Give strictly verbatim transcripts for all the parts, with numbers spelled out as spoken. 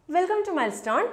Welcome to Milestone.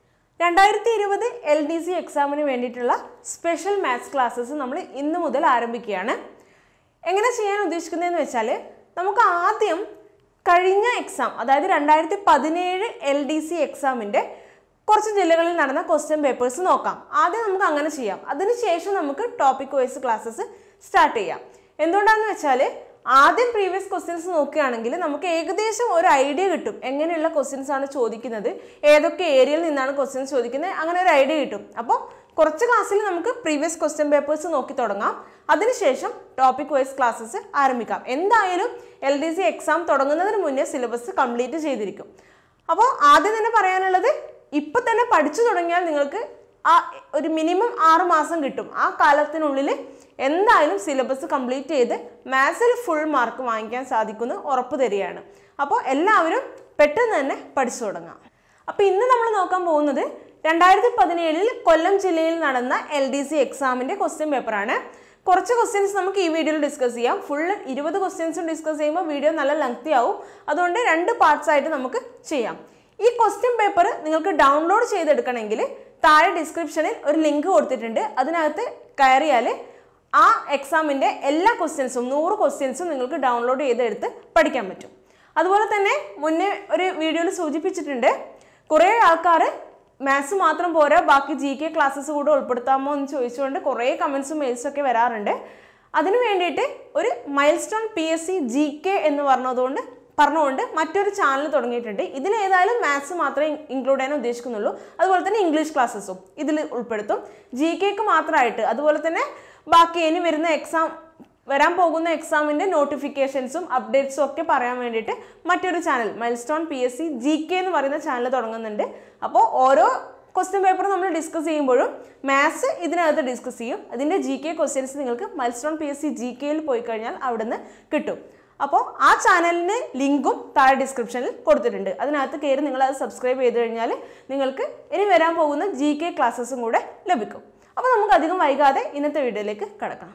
twenty twenty L D C എക്സാമിന് വേണ്ടിയിട്ടുള്ള special maths classes നമ്മൾ ഇന്ന് മുതൽ ആരംഭിക്കുകയാണ്. എങ്ങനെ ചെയ്യാൻ ഉദ്ദേശിക്കുന്നതെന്ന് വെച്ചാൽ നമുക്ക് ആദ്യം കഴിഞ്ഞ എക്സാം അതായത് twenty seventeen L D C എക്സാമിന്റെ കുറച്ച് ജില്ലകളിൽ നടന്ന ക്വസ്റ്റ്യൻ പേപ്പേഴ്സ് നോക്കാം. ആദ്യം നമുക്ക് അങ്ങനെ ചെയ്യാം. അതിനുശേഷം നമുക്ക് ടോപ്പിക് വൈസ് ക്ലാസ്സസ് സ്റ്റാർട്ട് ചെയ്യാം. എന്തുകൊണ്ടാണെന്ന് വെച്ചാൽ ആദ്യം പ്രീവിയസ് ക്വസ്റ്റ്യൻസ് നോക്കുകയാണെങ്കിൽ നമുക്ക് ഏകദേശം ഒരു ഐഡിയ കിട്ടും എങ്ങനെയുള്ള ക്വസ്റ്റ്യൻസ് ആണ് ചോദിക്കുന്നത്, ഏതൊക്കെ ഏരിയയിൽ നിന്നാണ് ക്വസ്റ്റ്യൻസ് ചോദിക്കുന്നത്, അങ്ങനെ ഒരു ഐഡിയ കിട്ടും. അപ്പോൾ കുറച്ച് ക്ലാസ്സിൽ നമുക്ക് പ്രീവിയസ് ക്വസ്റ്റ്യൻ പേപ്പേഴ്സ് നോക്കി തുടങ്ങാം. അതിനുശേഷം ടോപ്പിക് വൈസ് ക്ലാസ്സസ് ആരംഭിക്കാം. എന്തായാലും എൽ ഡി സി എക്സാം തുടങ്ങുന്നതിന് മുന്നേ സിലബസ് കംപ്ലീറ്റ് ചെയ്തിരിക്കും. അപ്പോൾ ആദ്യം തന്നെ പറയാനുള്ളത്, ഇപ്പം തന്നെ പഠിച്ചു തുടങ്ങിയാൽ നിങ്ങൾക്ക് ആ ഒരു മിനിമം ആറ് മാസം കിട്ടും. ആ കാലത്തിനുള്ളിൽ എന്തായാലും സിലബസ് കംപ്ലീറ്റ് ചെയ്ത് മാത്സിൽ ഫുൾ മാർക്ക് വാങ്ങിക്കാൻ സാധിക്കുമെന്ന് ഉറപ്പ് തരികയാണ്. അപ്പോൾ എല്ലാവരും പെട്ടെന്ന് തന്നെ പഠിച്ചു തുടങ്ങാം. അപ്പോൾ ഇന്ന് നമ്മൾ നോക്കാൻ പോകുന്നത് രണ്ടായിരത്തി പതിനേഴിൽ കൊല്ലം ജില്ലയിൽ നടന്ന എൽ ഡി സി എക്സാമിൻ്റെ ക്വസ്റ്റ്യൻ പേപ്പറാണ്. കുറച്ച് ക്വസ്റ്റ്യൻസ് നമുക്ക് ഈ വീഡിയോയിൽ ഡിസ്കസ് ചെയ്യാം. ഫുൾ ഇരുപത് ക്വസ്റ്റ്യൻസും ഡിസ്കസ് ചെയ്യുമ്പോൾ വീഡിയോ നല്ല ലെങ്തി ആവും. അതുകൊണ്ട് രണ്ട് പാർട്സ് ആയിട്ട് നമുക്ക് ചെയ്യാം. ഈ ക്വസ്റ്റ്യൻ പേപ്പർ നിങ്ങൾക്ക് ഡൗൺലോഡ് ചെയ്തെടുക്കണമെങ്കിൽ താഴെ ഡിസ്ക്രിപ്ഷനിൽ ഒരു ലിങ്ക് കൊടുത്തിട്ടുണ്ട്. അതിനകത്ത് കയറിയാൽ ആ എക്സാമിൻ്റെ എല്ലാ ക്വസ്റ്റ്യൻസും നൂറ് ക്വസ്റ്റ്യൻസും നിങ്ങൾക്ക് ഡൗൺലോഡ് ചെയ്തെടുത്ത് പഠിക്കാൻ പറ്റും. അതുപോലെ തന്നെ മുന്നേ ഒരു വീഡിയോയിൽ സൂചിപ്പിച്ചിട്ടുണ്ട്, കുറേ ആൾക്കാർ മാത്സ് മാത്രം പോരാ ബാക്കി ജി കെ ക്ലാസ്സസ് കൂടെ ഉൾപ്പെടുത്താമോ എന്ന് ചോദിച്ചുകൊണ്ട് കുറേ കമൻസും മെയിൽസും ഒക്കെ വരാറുണ്ട്. അതിനു വേണ്ടിയിട്ട് ഒരു mile stone P S C G K എന്ന് പറഞ്ഞതുകൊണ്ട് പറഞ്ഞുകൊണ്ട് മറ്റൊരു ചാനൽ തുടങ്ങിയിട്ടുണ്ട്. ഇതിൽ ഏതായാലും മാത്സ് മാത്രമേ ഇൻക്ലൂഡ് ചെയ്യാൻ ഉദ്ദേശിക്കുന്നുള്ളൂ. അതുപോലെ തന്നെ ഇംഗ്ലീഷ് ക്ലാസ്സസും ഇതിൽ ഉൾപ്പെടുത്തും. ജി കെക്ക് മാത്രമായിട്ട് അതുപോലെ തന്നെ ബാക്കി ഇനി വരുന്ന എക്സാം വരാൻ പോകുന്ന എക്സാമിൻ്റെ നോട്ടിഫിക്കേഷൻസും അപ്ഡേറ്റ്സും ഒക്കെ പറയാൻ വേണ്ടിയിട്ട് മറ്റൊരു channel mile stone P S C G K എന്ന് പറയുന്ന ചാനൽ തുടങ്ങുന്നുണ്ട്. അപ്പോൾ ഓരോ ക്വസ്റ്റ്യൻ പേപ്പർ നമ്മൾ ഡിസ്കസ് ചെയ്യുമ്പോഴും മാത്സ് ഇതിനകത്ത് ഡിസ്കസ് ചെയ്യും. അതിൻ്റെ ജി കെ ക്വസ്റ്റ്യൻസ് നിങ്ങൾക്ക് mile stone P S C G കെയിൽ പോയി കഴിഞ്ഞാൽ അവിടെ നിന്ന് കിട്ടും. അപ്പോൾ ആ ചാനലിന് ലിങ്കും താഴെ ഡിസ്ക്രിപ്ഷനിൽ കൊടുത്തിട്ടുണ്ട്. അതിനകത്ത് കയറി നിങ്ങൾ അത് സബ്സ്ക്രൈബ് ചെയ്ത് കഴിഞ്ഞാൽ നിങ്ങൾക്ക് ഇനി വരാൻ പോകുന്ന ജി കെ ക്ലാസ്സസും കൂടെ ലഭിക്കും. അപ്പോൾ നമുക്ക് അധികം വൈകാതെ ഇന്നത്തെ വീഡിയോയിലേക്ക് കടക്കാം.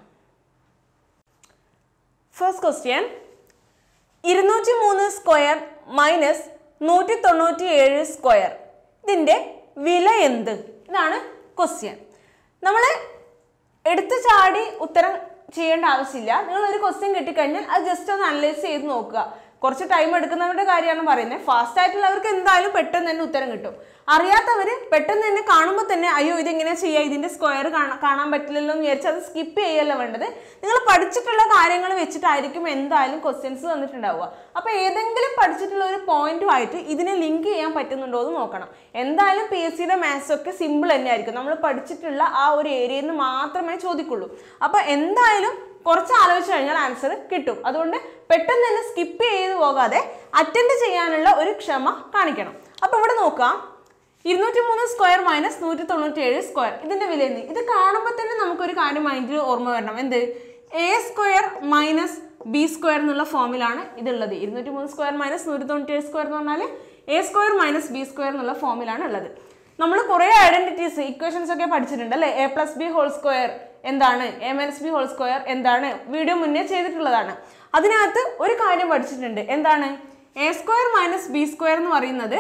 ഫസ്റ്റ് ക്വസ്റ്റ്യൻ, ഇരുന്നൂറ്റി മൂന്ന് സ്ക്വയർ മൈനസ് നൂറ്റി തൊണ്ണൂറ്റി ഏഴ് സ്ക്വയർ ഇതിൻ്റെ വില എന്ത്? ഇതാണ് ക്വസ്റ്റ്യൻ. നമ്മൾ എടുത്തു ചാടി ഉത്തരം ചെയ്യേണ്ട ആവശ്യമില്ല. നിങ്ങൾ ഒരു ക്വസ്റ്റ്യൻ കിട്ടിക്കഴിഞ്ഞാൽ അത് ജസ്റ്റ് ഒന്ന് അനലൈസ് ചെയ്ത് നോക്കുക. കുറച്ച് ടൈം എടുക്കുന്നവരുടെ കാര്യമാണ് പറയുന്നത്. ഫാസ്റ്റ് ആയിട്ടുള്ളവർക്ക് എന്തായാലും പെട്ടെന്ന് തന്നെ ഉത്തരം കിട്ടും. അറിയാത്തവർ പെട്ടെന്ന് തന്നെ കാണുമ്പോൾ തന്നെ അയ്യോ ഇതെങ്ങനെ ചെയ്യുക, ഇതിൻ്റെ സ്ക്വയർ കാണാൻ പറ്റില്ലല്ലോ എന്ന് വിചാരിച്ച് അത് സ്കിപ്പ് ചെയ്യല്ല വേണ്ടത്. നിങ്ങൾ പഠിച്ചിട്ടുള്ള കാര്യങ്ങൾ വെച്ചിട്ടായിരിക്കും എന്തായാലും ക്വസ്റ്റ്യൻസ് തന്നിട്ടുണ്ടാവുക. അപ്പോൾ ഏതെങ്കിലും പഠിച്ചിട്ടുള്ള ഒരു പോയിന്റുമായിട്ട് ഇതിനെ ലിങ്ക് ചെയ്യാൻ പറ്റുന്നുണ്ടോ എന്ന് നോക്കണം. എന്തായാലും പി എസ് സിയുടെ മാത്സ് ഒക്കെ സിമ്പിൾ തന്നെ ആയിരിക്കും. നമ്മൾ പഠിച്ചിട്ടുള്ള ആ ഒരു ഏരിയയിൽ നിന്ന് മാത്രമേ ചോദിക്കുള്ളൂ. അപ്പോൾ എന്തായാലും കുറച്ച് ആലോചിച്ച് കഴിഞ്ഞാൽ ആൻസർ കിട്ടും. അതുകൊണ്ട് പെട്ടെന്ന് തന്നെ സ്കിപ്പ് ചെയ്ത് പോകാതെ അറ്റൻഡ് ചെയ്യാനുള്ള ഒരു ക്ഷമ കാണിക്കണം. അപ്പോൾ ഇവിടെ നോക്കാം, ഇരുന്നൂറ്റി മൂന്ന് സ്ക്വയർ മൈനസ് നൂറ്റി തൊണ്ണൂറ്റി ഏഴ് സ്ക്വയർ ഇതിൻ്റെ വില എന്ത്? ഇത് കാണുമ്പോൾ തന്നെ നമുക്കൊരു കാര്യം മൈൻഡിൽ ഓർമ്മ വരണം. എന്ത്? A square minus B square എന്നുള്ള ഫോമിലാണ് ഇതുള്ളത്. ഇരുന്നൂറ്റി മൂന്ന് സ്ക്വയർ മൈനസ് നൂറ്റി തൊണ്ണൂറ്റി ഏഴ് സ്ക്വയർ എന്ന് പറഞ്ഞാൽ A square minus B square എന്നുള്ള ഫോമിലാണ് ഉള്ളത്. നമ്മൾ കുറേ ഐഡന്റിറ്റീസ് ഇക്വേഷൻസ് ഒക്കെ പഠിച്ചിട്ടുണ്ട് അല്ലേ? A plus B whole square എന്താണ്, A minus B whole square എന്താണ്, വീഡിയോ മുന്നേ ചെയ്തിട്ടുള്ളതാണ്. അതിനകത്ത് ഒരു കാര്യം പഠിച്ചിട്ടുണ്ട്. എന്താണ്? A square minus B square എന്ന് പറയുന്നത്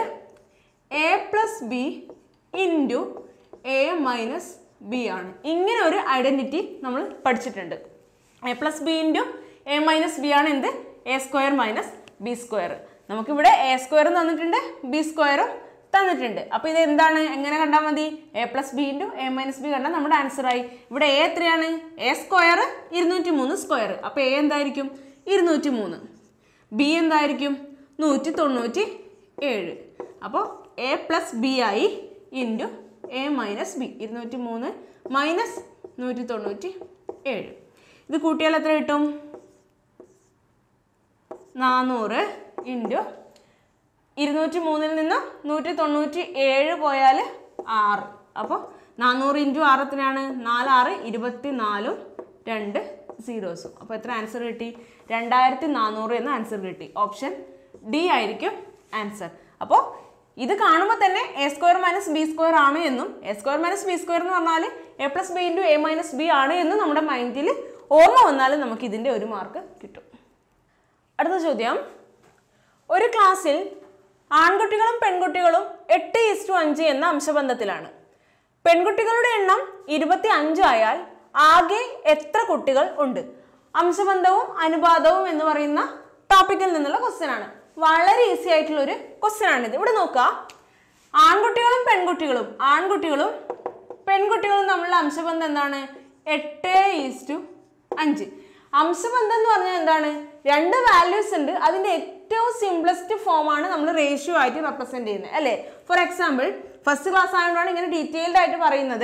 A plus B into A minus B ആണ്. ഇങ്ങനെ ഒരു ഐഡന്റിറ്റി നമ്മൾ പഠിച്ചിട്ടുണ്ട്. A plus B into A minus B ആണ് എന്ത്? A square minus B square. നമുക്കിവിടെ എ സ്ക്വയറും തന്നിട്ടുണ്ട്, ബി സ്ക്വയറും തന്നിട്ടുണ്ട്. അപ്പോൾ ഇത് എന്താണ്, എങ്ങനെ കണ്ടാൽ മതി? A plus B into A minus B കണ്ടാൽ നമ്മുടെ ആൻസറായി. ഇവിടെ എ എത്രയാണ്? എ സ്ക്വയർ ഇരുന്നൂറ്റി മൂന്ന് സ്ക്വയർ. അപ്പോൾ എ എന്തായിരിക്കും? ഇരുന്നൂറ്റി മൂന്ന്. ബി എന്തായിരിക്കും? നൂറ്റി തൊണ്ണൂറ്റി ഏഴ്. അപ്പോൾ എ പ്ലസ് ബി ആയി ഇൻറ്റു എ മൈനസ് ബി. ഇരുന്നൂറ്റി മൂന്ന് മൈനസ് നൂറ്റി തൊണ്ണൂറ്റി ഏഴ്. ഇത് കൂട്ടിയാൽ എത്ര കിട്ടും? നാനൂറ് ഇൻറ്റു ഇരുന്നൂറ്റി മൂന്നിൽ നിന്ന് നൂറ്റി തൊണ്ണൂറ്റി ഏഴ് പോയാൽ ആറ്. അപ്പോൾ നാനൂറ് ഇൻറ്റു ആറ് എത്രയാണ്? നാലാറ് ഇരുപത്തി നാലും രണ്ട് സീറോസും. അപ്പോൾ എത്ര ആൻസർ കിട്ടി? രണ്ടായിരത്തി നാനൂറ് എന്ന ആൻസർ കിട്ടി. ഓപ്ഷൻ ഡി ആയിരിക്കും ആൻസർ. അപ്പോൾ ഇത് കാണുമ്പോൾ തന്നെ A square minus B square ആണ് എന്നും A square minus B square എന്ന് പറഞ്ഞാൽ A plus B into A minus B ആണ് എന്നും നമ്മുടെ മൈൻഡിൽ ഓർമ്മ വന്നാലും നമുക്ക് ഇതിൻ്റെ ഒരു മാർക്ക് കിട്ടും. അടുത്ത ചോദ്യം, ഒരു ക്ലാസ്സിൽ ആൺകുട്ടികളും പെൺകുട്ടികളും എട്ട് ഈസ്റ്റു അഞ്ച് എന്ന അംശബന്ധത്തിലാണ്. പെൺകുട്ടികളുടെ എണ്ണം ഇരുപത്തി അഞ്ചായാൽ ആകെ എത്ര കുട്ടികൾ ഉണ്ട്? അംശബന്ധവും അനുപാതവും എന്ന് പറയുന്ന ടോപ്പിക്കിൽ നിന്നുള്ള ക്വസ്റ്റ്യൻ ആണ്. വളരെ ഈസി ആയിട്ടുള്ള ഒരു ക്വസ്റ്റ്യൻ ആണിത്. ഇവിടെ നോക്കുക, ആൺകുട്ടികളും പെൺകുട്ടികളും ആൺകുട്ടികളും പെൺകുട്ടികളും തമ്മിലുള്ള അംശബന്ധം എന്താണ്? എട്ട് ഈസ്റ്റു അഞ്ച്. അംശബന്ധം എന്ന് പറഞ്ഞാൽ എന്താണ്? രണ്ട് വാല്യൂസ് ഉണ്ട്, അതിന്റെ ഏറ്റവും സിംപ്ലസ്റ്റ് ഫോം ആണ് നമ്മൾ റേഷ്യോ ആയിട്ട് റെപ്രസെന്റ് ചെയ്യുന്നത് അല്ലേ? ഫോർ എക്സാമ്പിൾ, ഫസ്റ്റ് ക്ലാസ് ആയതുകൊണ്ടാണ് ഇങ്ങനെ ഡീറ്റെയിൽഡ് ആയിട്ട് പറയുന്നത്.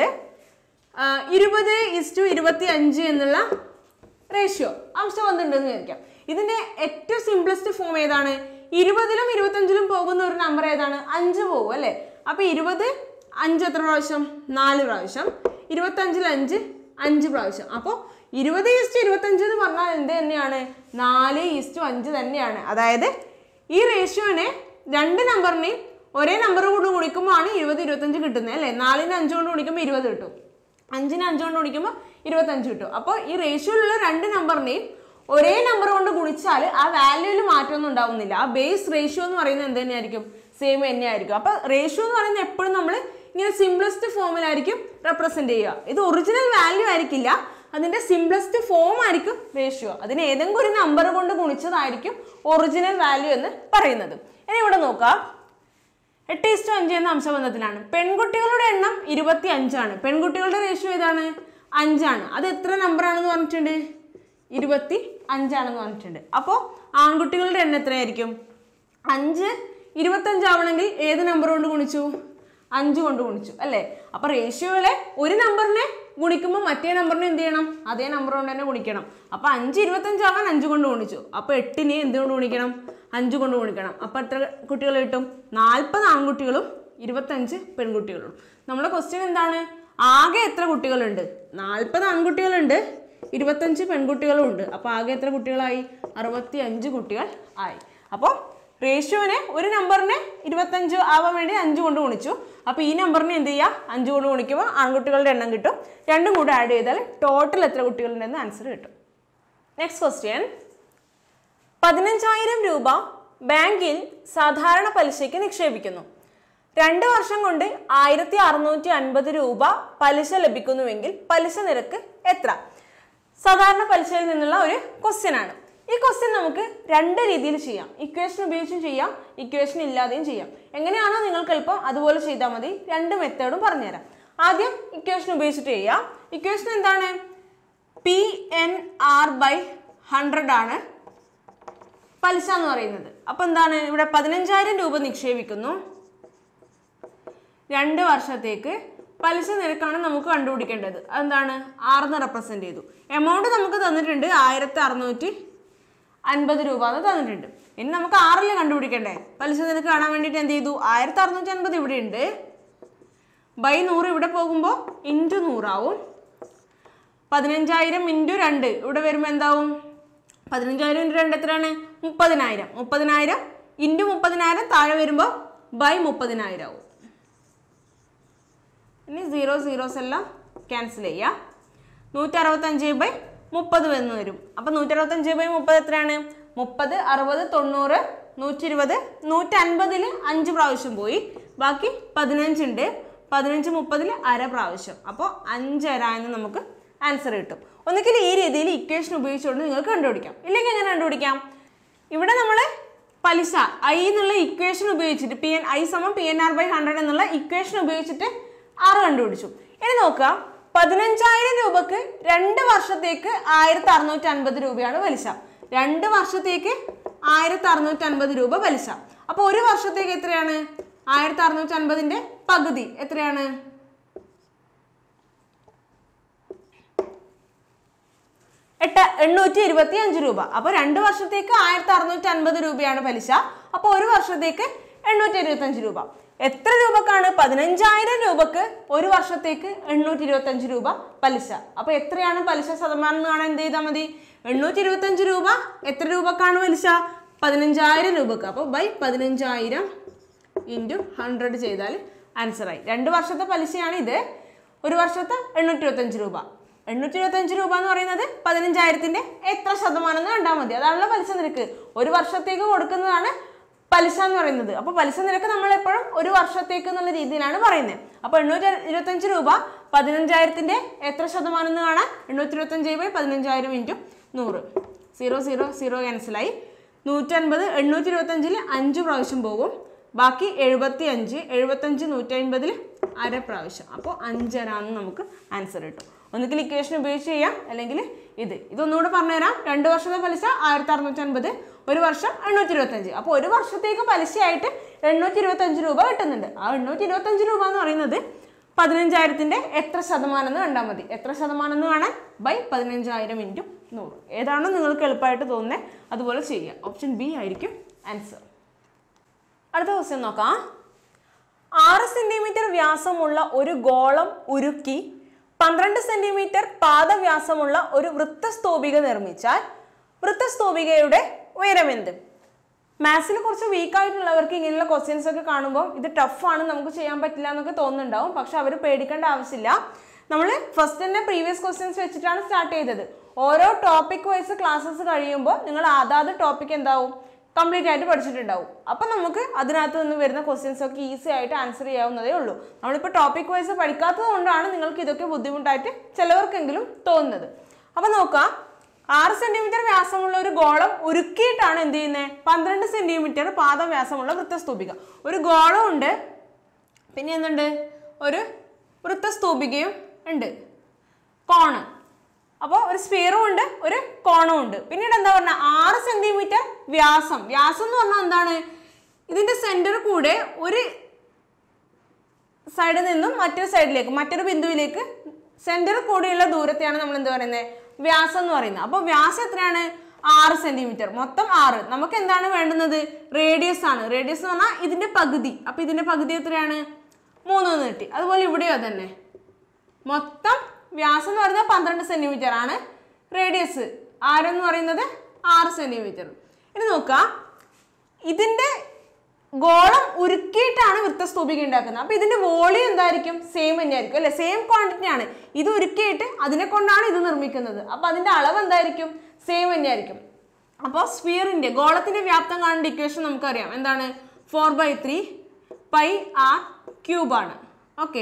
ഇരുപത് ഈസ്റ്റു ഇരുപത്തി അഞ്ച് എന്നുള്ള റേഷ്യോ അംശബന്ധം ഉണ്ടെന്ന് വിചാരിക്കാം. ഇതിന്റെ ഏറ്റവും സിംപ്ലസ്റ്റ് ഫോം ഏതാണ്? ഇരുപതിലും ഇരുപത്തഞ്ചിലും പോകുന്ന ഒരു നമ്പർ ഏതാണ്? അഞ്ച് പോകും അല്ലേ? അപ്പൊ ഇരുപത് അഞ്ച് എത്ര പ്രാവശ്യം? നാല് പ്രാവശ്യം. ഇരുപത്തി അഞ്ചിൽ അഞ്ച് അഞ്ച് പ്രാവശ്യം. അപ്പോൾ ഇരുപത് ഈസ്റ്റു ഇരുപത്തഞ്ച് എന്ന് പറഞ്ഞാൽ എന്ത് തന്നെയാണ്? നാല് ഈസ്റ്റു അഞ്ച് തന്നെയാണ്. അതായത് ഈ റേഷ്യോനെ രണ്ട് നമ്പറിനെയും ഒരേ നമ്പർ കൊണ്ട് ഗുണിക്കുമ്പോൾ ആണ് ഇരുപത് ഇരുപത്തഞ്ച് കിട്ടുന്നത് അല്ലേ? നാലിന് അഞ്ച് കൊണ്ട് ഗുണിക്കുമ്പോൾ ഇരുപത് കിട്ടും, അഞ്ചിന് അഞ്ച് കൊണ്ട് ഗുണിക്കുമ്പോൾ ഇരുപത്തഞ്ച് കിട്ടും. അപ്പോൾ ഈ റേഷ്യോയിലുള്ള രണ്ട് നമ്പറിനെയും ഒരേ നമ്പർ കൊണ്ട് ഗുണിച്ചാൽ ആ വാല്യൂവിൽ മാറ്റമൊന്നും ഉണ്ടാവുന്നില്ല. ആ ബേസ് റേഷ്യോ എന്ന് പറയുന്നത് എന്ത് തന്നെയായിരിക്കും? സെയിം തന്നെയായിരിക്കും. അപ്പോൾ റേഷ്യോ എന്ന് പറയുന്നത് എപ്പോഴും നമ്മൾ ഇങ്ങനെ സിംപ്ലസ്റ്റ് ഫോമിലായിരിക്കും റെപ്രസെന്റ് ചെയ്യുക. ഇത് ഒറിജിനൽ വാല്യൂ ആയിരിക്കില്ല, അതിന്റെ സിംപ്ലസ്റ്റ് ഫോം ആയിരിക്കും റേഷ്യോ. അതിന് ഏതെങ്കിലും ഒരു നമ്പർ കൊണ്ട് ഗുണിച്ചതായിരിക്കും ഒറിജിനൽ വാല്യൂ എന്ന് പറയുന്നത്. ഇനി ഇവിടെ നോക്കാം, എട്ട് ഈസ്റ്റു അഞ്ച് എന്ന അംശബന്ധത്തിലാണ്. പെൺകുട്ടികളുടെ എണ്ണം ഇരുപത്തി അഞ്ചാണ്. പെൺകുട്ടികളുടെ റേഷ്യോ ഏതാണ്? അഞ്ചാണ്. അത് എത്ര നമ്പർ ആണെന്ന് പറഞ്ഞിട്ടുണ്ട്? ഇരുപത്തി അഞ്ചാണെന്ന് പറഞ്ഞിട്ടുണ്ട്. അപ്പോൾ ആൺകുട്ടികളുടെ എണ്ണം എത്രയായിരിക്കും? അഞ്ച് ഇരുപത്തഞ്ചാവണമെങ്കിൽ ഏത് നമ്പർ കൊണ്ട് ഗുണിച്ചു? അഞ്ച് കൊണ്ട് ഗുണിച്ചു അല്ലേ? അപ്പൊ റേഷ്യോയിലെ ഒരു നമ്പറിനെ ഗുണിക്കുമ്പോൾ മറ്റേ നമ്പറിനെ എന്ത് ചെയ്യണം? അതേ നമ്പർ കൊണ്ട് തന്നെ ഗുണിക്കണം. അപ്പൊ അഞ്ച് ഇരുപത്തഞ്ചാവാൻ അഞ്ച് കൊണ്ട് ഗുണിച്ചു. അപ്പൊ എട്ടിനെ എന്തുകൊണ്ട് ഗുണിക്കണം? അഞ്ച് കൊണ്ട് ഗുണിക്കണം. അപ്പൊ എത്ര കുട്ടികൾ കിട്ടും? നാൽപ്പത് ആൺകുട്ടികളും ഇരുപത്തഞ്ച് പെൺകുട്ടികളും. നമ്മുടെ ക്വസ്റ്റ്യൻ എന്താണ്? ആകെ എത്ര കുട്ടികളുണ്ട്? നാൽപ്പത് ആൺകുട്ടികളുണ്ട്, ഇരുപത്തഞ്ച് പെൺകുട്ടികളും ഉണ്ട്. അപ്പൊ ആകെ എത്ര കുട്ടികളായി? അറുപത്തി അഞ്ച് കുട്ടികൾ ആയി. അപ്പോൾ റേഷ്യോനെ ഒരു നമ്പറിനെ ഇരുപത്തഞ്ച് ആവാൻ വേണ്ടി അഞ്ച് കൊണ്ട് ഗുണിച്ചു. അപ്പോൾ ഈ നമ്പറിനെ എന്ത് ചെയ്യുക? അഞ്ച് കൊണ്ട് ഗുണിക്കുമ്പോൾ ആൺകുട്ടികളുടെ എണ്ണം കിട്ടും. രണ്ടും കൂടെ ആഡ് ചെയ്താൽ ടോട്ടൽ എത്ര കുട്ടികളുണ്ടെന്ന് ആൻസർ കിട്ടും. നെക്സ്റ്റ് ക്വസ്റ്റ്യൻ, പതിനഞ്ചായിരം രൂപ ബാങ്കിൽ സാധാരണ പലിശയ്ക്ക് നിക്ഷേപിക്കുന്നു. രണ്ട് വർഷം കൊണ്ട് ആയിരത്തി അറുന്നൂറ്റി അൻപത് രൂപ പലിശ ലഭിക്കുന്നുവെങ്കിൽ പലിശ നിരക്ക് എത്ര? സാധാരണ പലിശയിൽ നിന്നുള്ള ഒരു ക്വസ്റ്റ്യൻ ആണ്. ഈ ക്വസ്റ്റ്യൻ നമുക്ക് രണ്ട് രീതിയിൽ ചെയ്യാം. ഇക്വേഷൻ ഉപയോഗിച്ചും ചെയ്യാം, ഇക്വേഷൻ ഇല്ലാതെയും ചെയ്യാം. എങ്ങനെയാണോ നിങ്ങൾക്ക് എളുപ്പം അതുപോലെ ചെയ്താൽ മതി. രണ്ട് മെത്തേഡും പറഞ്ഞുതരാം. ആദ്യം ഇക്വേഷൻ ഉപയോഗിച്ചിട്ട് ചെയ്യാം. ഇക്വേഷൻ എന്താണ്? P N R by hundred ആണ് പലിശ എന്ന് പറയുന്നത്. അപ്പൊ എന്താണ്? ഇവിടെ പതിനഞ്ചായിരം രൂപ നിക്ഷേപിക്കുന്നു, രണ്ട് വർഷത്തേക്ക് പലിശ നിരക്കാണ് നമുക്ക് കണ്ടുപിടിക്കേണ്ടത്. അതെന്താണ്? ആറിന് റെപ്രസെന്റ് ചെയ്തു. എമൗണ്ട് നമുക്ക് തന്നിട്ടുണ്ട് ആയിരത്തി അറുന്നൂറ്റി അൻപത് രൂപ എന്ന് തന്നിട്ടുണ്ട്. ഇനി നമുക്ക് ആറില് കണ്ടുപിടിക്കണ്ടേ? പലിശ നിരക്ക് കാണാൻ വേണ്ടിയിട്ട് എന്ത് ചെയ്തു? ആയിരത്തി അറുന്നൂറ്റി അൻപത് ഇവിടെ ഉണ്ട്, ബൈ നൂറ് ഇവിടെ പോകുമ്പോൾ ഇൻറ്റു നൂറാവും. പതിനഞ്ചായിരം ഇൻറ്റു രണ്ട് ഇവിടെ വരുമ്പോൾ എന്താവും? പതിനഞ്ചായിരം ഇൻറ്റു രണ്ട് എത്രയാണ്? മുപ്പതിനായിരം. മുപ്പതിനായിരം ഇൻറ്റു മുപ്പതിനായിരം താഴെ വരുമ്പോൾ ബൈ മുപ്പതിനായിരം ആവും. ഇനി സീറോ സീറോസ് എല്ലാം ക്യാൻസൽ ചെയ്യാം. നൂറ്റി അറുപത്തഞ്ച് ബൈ മുപ്പത് എന്ന് വരും. അപ്പം നൂറ്റി അറുപത്തഞ്ച് ബൈ മുപ്പത് എത്രയാണ്? മുപ്പത്, അറുപത്, തൊണ്ണൂറ്, നൂറ്റി ഇരുപത്, നൂറ്റി അൻപതിൽ അഞ്ച് പ്രാവശ്യം പോയി, ബാക്കി പതിനഞ്ചുണ്ട്. പതിനഞ്ച് മുപ്പതിൽ അര പ്രാവശ്യം. അപ്പോൾ അഞ്ചര എന്ന് നമുക്ക് ആൻസർ കിട്ടും. ഒന്നുകിൽ ഈ രീതിയിൽ ഇക്വേഷൻ ഉപയോഗിച്ചുകൊണ്ട് നിങ്ങൾക്ക് കണ്ടുപിടിക്കാം, ഇല്ലെങ്കിൽ എങ്ങനെ കണ്ടുപിടിക്കാം? ഇവിടെ നമ്മൾ പലിശ ഐ എന്നുള്ള ഇക്വേഷൻ ഉപയോഗിച്ചിട്ട് പി എൻ ഐ സമം P N R by hundred എന്നുള്ള ഇക്വേഷൻ ഉപയോഗിച്ചിട്ട് ആറ് കണ്ടുപിടിച്ചു. ഇനി നോക്കുക, പതിനഞ്ചായിരം രൂപക്ക് രണ്ട് വർഷത്തേക്ക് ആയിരത്തി അറുന്നൂറ്റി അൻപത് രൂപയാണ് പലിശ. രണ്ട് വർഷത്തേക്ക് ആയിരത്തി അറുന്നൂറ്റി അൻപത് രൂപ പലിശ. അപ്പൊ ഒരു വർഷത്തേക്ക് എത്രയാണ്? ആയിരത്തി അറുന്നൂറ്റി അൻപതിന്റെ പകുതി എത്രയാണ്? എട്ട് എണ്ണൂറ്റി ഇരുപത്തി അഞ്ച് രൂപ. അപ്പൊ രണ്ട് വർഷത്തേക്ക് ആയിരത്തി അറുന്നൂറ്റി അൻപത് രൂപയാണ് പലിശ. അപ്പൊ ഒരു വർഷത്തേക്ക് എണ്ണൂറ്റി ഇരുപത്തി അഞ്ച് രൂപ. എത്ര രൂപക്കാണ്? പതിനഞ്ചായിരം രൂപക്ക് ഒരു വർഷത്തേക്ക് എണ്ണൂറ്റി ഇരുപത്തി അഞ്ച് രൂപ പലിശ. അപ്പൊ എത്രയാണ് പലിശ ശതമാനം എന്ന് കാണാൻ എന്ത് ചെയ്താൽ മതി? എണ്ണൂറ്റി ഇരുപത്തി അഞ്ച് രൂപ എത്ര രൂപക്കാണ് പലിശ? പതിനഞ്ചായിരം രൂപക്ക്. അപ്പോൾ ബൈ പതിനഞ്ചായിരം ഇൻറ്റു ഹൺഡ്രഡ് ചെയ്താൽ ആൻസറായി. രണ്ട് വർഷത്തെ പലിശയാണ് ഇത്. ഒരു വർഷത്തെ എണ്ണൂറ്റി ഇരുപത്തി അഞ്ച് രൂപ. എണ്ണൂറ്റി ഇരുപത്തി അഞ്ച് രൂപ എന്ന് പറയുന്നത് പതിനഞ്ചായിരത്തിന്റെ എത്ര ശതമാനം എന്ന് കണ്ടാൽ മതി. അതാണല്ലോ പലിശ നിരക്ക്. ഒരു വർഷത്തേക്ക് കൊടുക്കുന്നതാണ് പലിശ എന്ന് പറയുന്നത്. അപ്പോൾ പലിശ നിരക്ക് നമ്മൾ എപ്പോഴും ഒരു വർഷത്തേക്ക് എന്നുള്ള രീതിയിലാണ് പറയുന്നത്. അപ്പോൾ എണ്ണൂറ്റി ഇരുപത്തഞ്ച് രൂപ പതിനഞ്ചായിരത്തിന്റെ എത്ര ശതമാനം എന്ന് കാണാൻ എണ്ണൂറ്റി ഇരുപത്തഞ്ച് ബൈ പതിനഞ്ചായിരം ഇൻറ്റു നൂറ്. സീറോ സീറോ സീറോ ക്യാൻസലായി. നൂറ്റൻപത് എണ്ണൂറ്റി ഇരുപത്തഞ്ചിൽ അഞ്ച് പ്രാവശ്യം പോകും. ബാക്കി എഴുപത്തി അഞ്ച് എഴുപത്തഞ്ച് നൂറ്റി അൻപതിൽ അര പ്രാവശ്യം. അപ്പോൾ അഞ്ചരാന്ന് നമുക്ക് ആൻസർ കിട്ടും. ഒന്നുകിൽ ഇക്വേഷൻ ഉപയോഗിച്ച് ചെയ്യാം, അല്ലെങ്കിൽ ഇത് ഇതൊന്നുകൂടെ പറഞ്ഞുതരാം. രണ്ട് വർഷത്തെ പലിശ ആയിരത്തി അറുന്നൂറ്റി അൻപത്, ഒരു വർഷം എണ്ണൂറ്റി ഇരുപത്തഞ്ച്. അപ്പോൾ ഒരു വർഷത്തേക്ക് പലിശയായിട്ട് എണ്ണൂറ്റി ഇരുപത്തഞ്ച് രൂപ കിട്ടുന്നുണ്ട്. ആ എണ്ണൂറ്റി ഇരുപത്തഞ്ച് രൂപ എന്ന് പറയുന്നത് പതിനഞ്ചായിരത്തിന്റെ എത്ര ശതമാനം എന്ന് കണ്ടാൽ മതി. എത്ര ശതമാനം എന്ന് കാണാൻ ബൈ പതിനഞ്ചായിരം ഇൻറ്റു നൂറ്. ഏതാണോ നിങ്ങൾക്ക് എളുപ്പമായിട്ട് തോന്നുന്നത് അതുപോലെ ചെയ്യുക. ഓപ്ഷൻ ബി ആയിരിക്കും ആൻസർ. അടുത്ത ക്വസ്റ്റ്യൻ നോക്കാം. ആറ് സെന്റിമീറ്റർ വ്യാസമുള്ള ഒരു ഗോളം ഉരുക്കി പന്ത്രണ്ട് സെന്റിമീറ്റർ പാദവ്യാസമുള്ള ഒരു വൃത്തസ്തൂപിക നിർമ്മിച്ചാൽ വൃത്തസ്തൂപികയുടെ ഉയരം എന്ത്? മാത്സിൽ കുറച്ച് വീക്ക് ആയിട്ടുള്ളവർക്ക് ഇങ്ങനെയുള്ള ക്വസ്റ്റ്യൻസ് ഒക്കെ കാണുമ്പോൾ ഇത് ടഫാണ്, നമുക്ക് ചെയ്യാൻ പറ്റില്ല എന്നൊക്കെ തോന്നുന്നുണ്ടാവും. പക്ഷെ അവർ പേടിക്കേണ്ട ആവശ്യമില്ല. നമ്മൾ ഫസ്റ്റ് തന്നെ പ്രീവിയസ് ക്വസ്റ്റ്യൻസ് വെച്ചിട്ടാണ് സ്റ്റാർട്ട് ചെയ്തത്. ഓരോ ടോപ്പിക് വൈസ് ക്ലാസ്സസ് കഴിയുമ്പോൾ നിങ്ങൾ അതാത് ടോപ്പിക് എന്താവും കംപ്ലീറ്റ് ആയിട്ട് പഠിച്ചിട്ടുണ്ടാവും. അപ്പം നമുക്ക് അതിനകത്ത് നിന്ന് വരുന്ന ക്വസ്റ്റ്യൻസ് ഒക്കെ ഈസി ആയിട്ട് ആൻസർ ചെയ്യാവുന്നതേ ഉള്ളൂ. നമ്മളിപ്പോൾ ടോപ്പിക് വൈസ് പഠിക്കാത്തത് കൊണ്ടാണ് നിങ്ങൾക്ക് ഇതൊക്കെ ബുദ്ധിമുട്ടായിട്ട് ചിലവർക്കെങ്കിലും തോന്നുന്നത്. അപ്പം നോക്കാം. ആറ് സെന്റിമീറ്റർ വ്യാസമുള്ള ഒരു ഗോളം ഉരുക്കിയിട്ടാണ് എന്ത് ചെയ്യുന്നത്? പന്ത്രണ്ട് സെന്റിമീറ്റർ പാദവ്യാസമുള്ള വൃത്തസ്തൂപിക. ഒരു ഗോളം ഉണ്ട്, പിന്നെ എന്തുണ്ട്? ഒരു വൃത്തസ്തൂപികയും ഉണ്ട്, കോണ്. അപ്പോൾ ഒരു സ്ഫിയറും ഉണ്ട്, ഒരു കോണും ഉണ്ട്. പിന്നീട് എന്താ പറഞ്ഞാൽ ആറ് സെന്റിമീറ്റർ വ്യാസം. വ്യാസം എന്ന് പറഞ്ഞാൽ എന്താണ്? ഇതിന്റെ സെന്റർ കൂടെ ഒരു സൈഡിൽ നിന്നും മറ്റൊരു സൈഡിലേക്ക് മറ്റൊരു ബിന്ദുവിലേക്ക് സെന്റർ കൂടെയുള്ള ദൂരത്തെയാണ് നമ്മൾ എന്ത് പറയുന്നത്? വ്യാസം എന്ന് പറയുന്നത്. അപ്പോൾ വ്യാസം എത്രയാണ്? ആറ് സെന്റിമീറ്റർ. മൊത്തം ആറ്. നമുക്ക് എന്താണ് വേണ്ടുന്നത്? റേഡിയസ് ആണ്. റേഡിയസ് എന്ന് പറഞ്ഞാൽ ഇതിന്റെ പകുതി. അപ്പൊ ഇതിന്റെ പകുതി എത്രയാണ്? മൂന്ന് കിട്ടി. അതുപോലെ ഇവിടെയോ തന്നെ മൊത്തം വ്യാസം എന്ന് പറയുന്നത് പന്ത്രണ്ട് സെന്റിമീറ്റർ ആണ്. റേഡിയസ് ആരെന്ന് പറയുന്നത് ആറ് സെന്റിമീറ്റർ. ഇനി നോക്കാം, ഇതിന്റെ ഗോളം ഉരുക്കിയിട്ടാണ് വൃത്തസ്തൂപിക ഉണ്ടാക്കുന്നത്. അപ്പൊ ഇതിന്റെ വോളിയം എന്തായിരിക്കും? സെയിം തന്നെയായിരിക്കും അല്ലെ? സെയിം ക്വാണ്ടിറ്റി ആണ്. ഇത് ഉരുക്കിയിട്ട് അതിനെ കൊണ്ടാണ് ഇത് നിർമ്മിക്കുന്നത്. അപ്പൊ അതിന്റെ അളവ് എന്തായിരിക്കും? സെയിം തന്നെയായിരിക്കും. അപ്പോൾ സ്ഫിയറിന്റെ ഗോളത്തിന്റെ വ്യാപ്തം കാണേണ്ട ഇക്വേഷൻ നമുക്കറിയാം. എന്താണ്? Four by three pi R cube ആണ്. ഓക്കെ.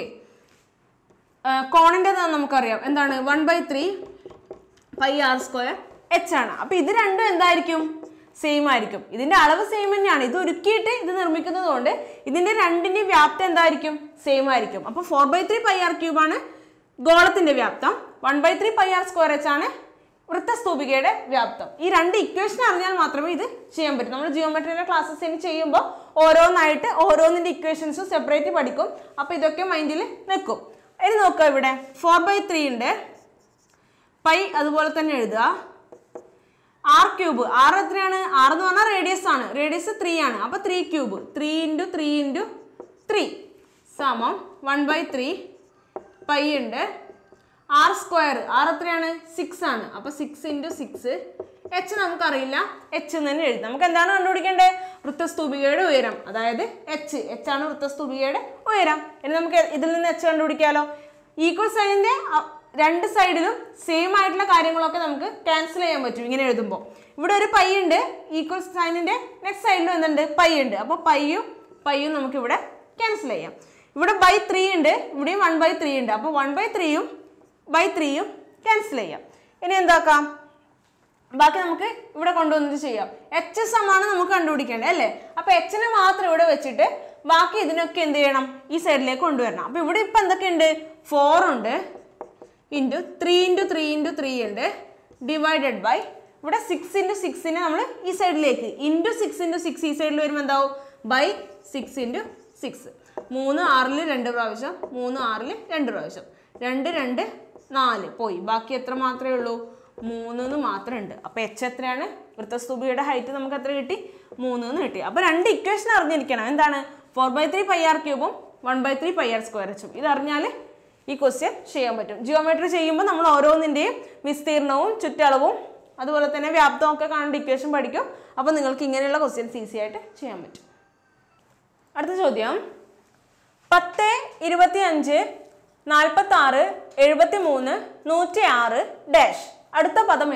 കോണിൻ്റെ നമുക്കറിയാം. എന്താണ്? One by three pi R square H ആണ്. അപ്പൊ ഇത് രണ്ടും എന്തായിരിക്കും? സെയിം ആയിരിക്കും. ഇതിന്റെ അളവ് സെയിം തന്നെയാണ്. ഇത് ഉരുക്കിയിട്ട് ഇത് നിർമ്മിക്കുന്നത് കൊണ്ട് ഇതിന്റെ രണ്ടിന്റെ വ്യാപ്തം എന്തായിരിക്കും? സെയിം ആയിരിക്കും. അപ്പൊ four by three pi R cube ആണ് ഗോളത്തിന്റെ വ്യാപ്തം. One by three pi R square H ആണ് വൃത്തസ്തൂപികയുടെ വ്യാപ്തം. ഈ രണ്ട് ഇക്വേഷൻ അറിഞ്ഞാൽ മാത്രമേ ഇത് ചെയ്യാൻ പറ്റൂ. നമ്മൾ ജിയോമെട്രിയുടെ ക്ലാസ്സസ് ഇനി ചെയ്യുമ്പോൾ ഓരോന്നായിട്ട് ഓരോന്നിന്റെ ഇക്വേഷൻസും സെപ്പറേറ്റ് പഠിക്കും. അപ്പൊ ഇതൊക്കെ മൈൻഡിൽ നിൽക്കും. ഇനി നോക്കാം, ഇവിടെ ഫോർ ബൈ ത്രീ ഉണ്ട്, പൈ അതുപോലെ തന്നെ എഴുതുക. ആർ ക്യൂബ്, ആർ എത്രയാണ്? ആർ എന്ന് പറഞ്ഞാൽ റേഡിയസ് ആണ്. റേഡിയസ് ത്രീ ആണ്. അപ്പൊ three cube, three into three into three സമം വൺ ബൈ ത്രീ പൈ ഉണ്ട്. ആർ സ്ക്വയർ, ആർ എത്രയാണ്? സിക്സ് ആണ്. അപ്പൊ സിക്സ് ഇൻറ്റു സിക്സ്. എച്ച് നമുക്കറിയില്ല, എച്ച് എന്ന് തന്നെ എഴുതും. നമുക്ക് എന്താണ് കണ്ടുപിടിക്കേണ്ടത്? വൃത്തസ്തൂപികയുടെ ഉയരം, അതായത് എച്ച്. എച്ച് ആണ് വൃത്തസ്തൂപികയുടെ ഉയരം. ഇനി നമുക്ക് ഇതിൽ നിന്ന് എച്ച് കണ്ടുപിടിക്കാലോ. ഈക്വൽ സൈനിന്റെ രണ്ട് സൈഡിലും സെയിം ആയിട്ടുള്ള കാര്യങ്ങളൊക്കെ നമുക്ക് ക്യാൻസൽ ചെയ്യാൻ പറ്റും ഇങ്ങനെ എഴുതുമ്പോൾ. ഇവിടെ ഒരു പൈ ഉണ്ട്, ഈക്വൽ സൈനിന്റെ നെക്സ്റ്റ് സൈഡിലും എന്തുണ്ട്? പൈ ഉണ്ട്. അപ്പോൾ പൈയും പൈയും നമുക്ക് ഇവിടെ ക്യാൻസൽ ചെയ്യാം. ഇവിടെ ബൈ ത്രീ ഉണ്ട്, ഇവിടെയും വൺ ബൈ ത്രീ ഉണ്ട്. അപ്പോൾ വൺ ബൈ ത്രീയും ബൈ ത്രീയും ക്യാൻസൽ ചെയ്യാം. ഇനി എന്താക്കാം? ബാക്കി നമുക്ക് ഇവിടെ കൊണ്ടുവന്നിട്ട് ചെയ്യാം. എച്ച് സമാണ് നമുക്ക് കണ്ടുപിടിക്കേണ്ടത് അല്ലേ? അപ്പൊ എച്ചിനെ മാത്രം ഇവിടെ വെച്ചിട്ട് ബാക്കി ഇതിനൊക്കെ എന്ത് ചെയ്യണം? ഈ സൈഡിലേക്ക് കൊണ്ടുവരണം. അപ്പൊ ഇവിടെ ഇപ്പൊ എന്തൊക്കെയുണ്ട്? ഫോർ ഉണ്ട്, into three into three into three ഉണ്ട്, ഡിവൈഡഡ് ബൈ ഇവിടെ സിക്സ് ഇൻറ്റു സിക്സിനെ നമ്മൾ ഈ സൈഡിലേക്ക് ഇൻറ്റു സിക്സ് ഇൻറ്റു സിക്സ് ഈ സൈഡിൽ വരുമ്പോൾ എന്താവും? By six into six. മൂന്ന് ആറിൽ രണ്ട് പ്രാവശ്യം, മൂന്ന് ആറിൽ രണ്ട് പ്രാവശ്യം, രണ്ട് രണ്ട് നാല് പോയി. ബാക്കി എത്ര മാത്രമേ ഉള്ളൂ? മൂന്ന് മാത്രമേ ഉണ്ട്. അപ്പൊ എച്ച് എത്രയാണ്? വൃത്തസ്തൂപികയുടെ ഹൈറ്റ് നമുക്ക് എത്ര കിട്ടി? മൂന്ന് കിട്ടി. അപ്പൊ രണ്ട് ഇക്വേഷൻ അറിഞ്ഞിരിക്കണം. എന്താണ്? Four by three pi R ക്യൂബും one by three pi R square എച്ചും. ഇത് അറിഞ്ഞാൽ ഈ ക്വസ്റ്റ്യൻ ചെയ്യാൻ പറ്റും. ജിയോമെട്രി ചെയ്യുമ്പോൾ നമ്മൾ ഓരോന്നിൻ്റെയും വിസ്തീർണവും ചുറ്റളവും അതുപോലെ തന്നെ വ്യാപ്തവും ഒക്കെ കാണേണ്ട ഇക്വേഷൻ പഠിക്കും. അപ്പോൾ നിങ്ങൾക്ക് ഇങ്ങനെയുള്ള ക്വസ്റ്റ്യൻസ് ഈസി ആയിട്ട് ചെയ്യാൻ പറ്റും. അടുത്ത ചോദ്യം, പത്ത് ഇരുപത്തി അഞ്ച് നാൽപ്പത്തി ആറ് എഴുപത്തി മൂന്ന് നൂറ്റി ആറ് ഡാഷ് അടുത്ത പദം ഏത്?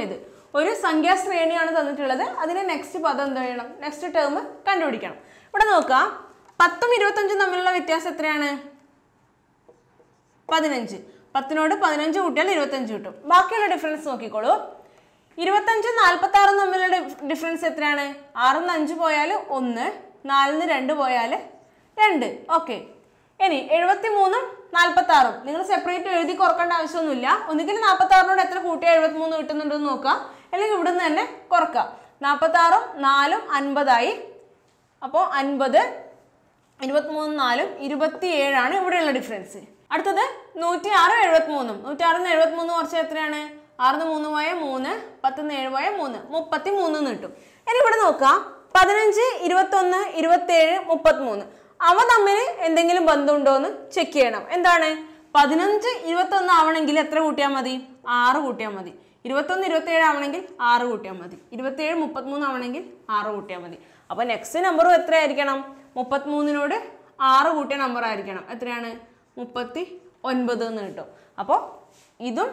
ഒരു സംഖ്യാശ്രേണിയാണ് തന്നിട്ടുള്ളത്. അതിന് നെക്സ്റ്റ് പദം എന്ത് ചെയ്യണം? നെക്സ്റ്റ് ടേം കണ്ടുപിടിക്കണം. ഇവിടെ നോക്കാം, പത്തും ഇരുപത്തഞ്ചും തമ്മിലുള്ള വ്യത്യാസം എത്രയാണ്? പതിനഞ്ച്. പത്തിനോട് പതിനഞ്ച് കൂട്ടിയാൽ ഇരുപത്തഞ്ച് കിട്ടും. ബാക്കിയുള്ള ഡിഫറൻസ് നോക്കിക്കോളൂ. ഇരുപത്തഞ്ചും നാൽപ്പത്തി ആറും തമ്മിലുള്ള ഡിഫറൻസ് എത്രയാണ്? ആറിന്ന് അഞ്ച് പോയാൽ ഒന്ന്, നാലിന്ന് രണ്ട് പോയാൽ രണ്ട്. ഓക്കെ. ഇനി എഴുപത്തി മൂന്നും നാൽപ്പത്തി ആറും നിങ്ങൾ സെപ്പറേറ്റ് എഴുതി കുറക്കേണ്ട ആവശ്യമൊന്നുമില്ല. ഒന്നുകിൽ നാൽപ്പത്തി ആറിനോട് എത്ര കൂട്ടിയാൽ എഴുപത്തി മൂന്ന് കിട്ടുന്നുണ്ടെന്ന് നോക്കുക, അല്ലെങ്കിൽ ഇവിടെ നിന്ന് തന്നെ കുറക്കുക. നാൽപ്പത്തി ആറും നാലും അൻപതായി. അപ്പോൾ അൻപത്, ഇരുപത്തി മൂന്നും നാലും ഇരുപത്തി ഏഴാണ് ഇവിടെയുള്ള ഡിഫറൻസ്. അടുത്തത് നൂറ്റി ആറും എഴുപത്തി മൂന്നും. നൂറ്റി ആറിന്ന് എഴുപത്തി മൂന്ന് കുറച്ച് എത്രയാണ്? ആറിന്ന് മൂന്ന് പോയ മൂന്ന്, പത്തിന്ന് ഏഴ് പോയ മൂന്ന്, മുപ്പത്തി മൂന്ന് കിട്ടും. ഇനി ഇവിടെ നോക്കാം, പതിനഞ്ച്, ഇരുപത്തൊന്ന്, ഇരുപത്തേഴ്, മുപ്പത്തി മൂന്ന് അവ തമ്മിൽ എന്തെങ്കിലും ബന്ധമുണ്ടോ എന്ന് ചെക്ക് ചെയ്യണം. എന്താണ്? പതിനഞ്ച് ഇരുപത്തൊന്ന് ആവണമെങ്കിൽ എത്ര കൂട്ടിയാൽ മതി? ആറ് കൂട്ടിയാൽ മതി. ഇരുപത്തൊന്ന് ഇരുപത്തേഴ് ആവണമെങ്കിൽ ആറ് കൂട്ടിയാൽ മതി. ഇരുപത്തേഴ് മുപ്പത്തിമൂന്ന് ആവണമെങ്കിൽ ആറ് കൂട്ടിയാൽ മതി. അപ്പോൾ നെക്സ്റ്റ് നമ്പറും എത്രയായിരിക്കണം? മുപ്പത്തിമൂന്നിനോട് ആറ് കൂട്ടിയ നമ്പർ ആയിരിക്കണം. എത്രയാണ്? മുപ്പത്തി ഒൻപത് എന്ന് കിട്ടും. അപ്പോൾ ഇതും